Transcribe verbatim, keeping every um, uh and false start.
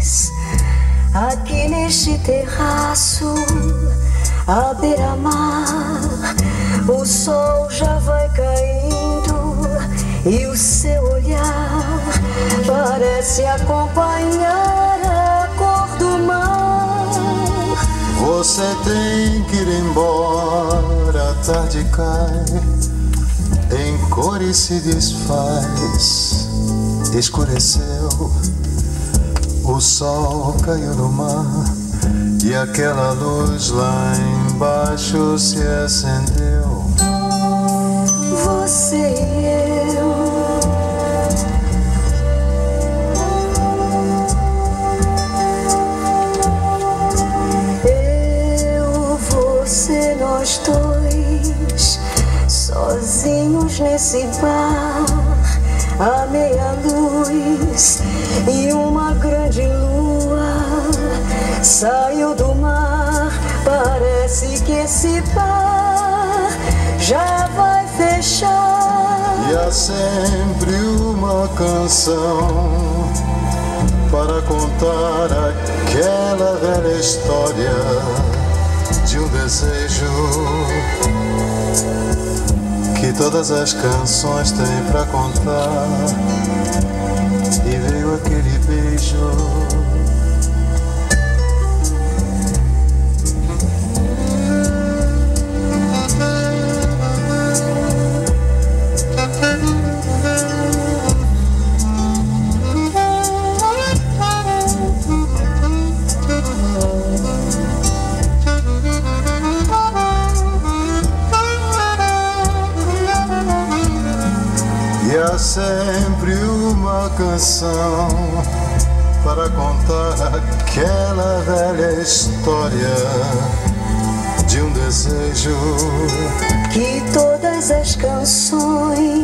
luz, aqui neste terraço, à beira-mar, o sol já vai caindo e o seu olhar parece acompanhar a cor do mar. Você tem que ir embora, a tarde cai, em cores se desfaz, escureceu, o sol caiu no mar e aquela luz lá embaixo se acendeu. Você e eu, eu, você, nós dois, sozinhos nesse bar, à meia luz, e uma grande lua saiu do mar. Parece que esse bar já vai fechar. E há sempre uma canção para contar aquela velha história de um desejo que todas as canções têm pra contar. E veio aquele beijo, e há sempre uma canção para contar aquela velha história de um desejo que todas as canções